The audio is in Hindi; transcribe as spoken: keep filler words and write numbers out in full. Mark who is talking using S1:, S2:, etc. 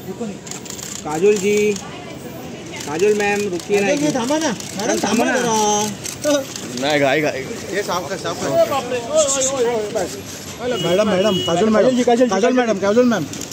S1: काजोल जी, काजोल मैम रुकिए ना,
S2: ये थांबा ना मॅडम, थांबा ना।
S3: नाही घाई घाई
S2: ये साफ कर, साफ कर। Madam madam Kajol madam Kajol madam Kajol ma'am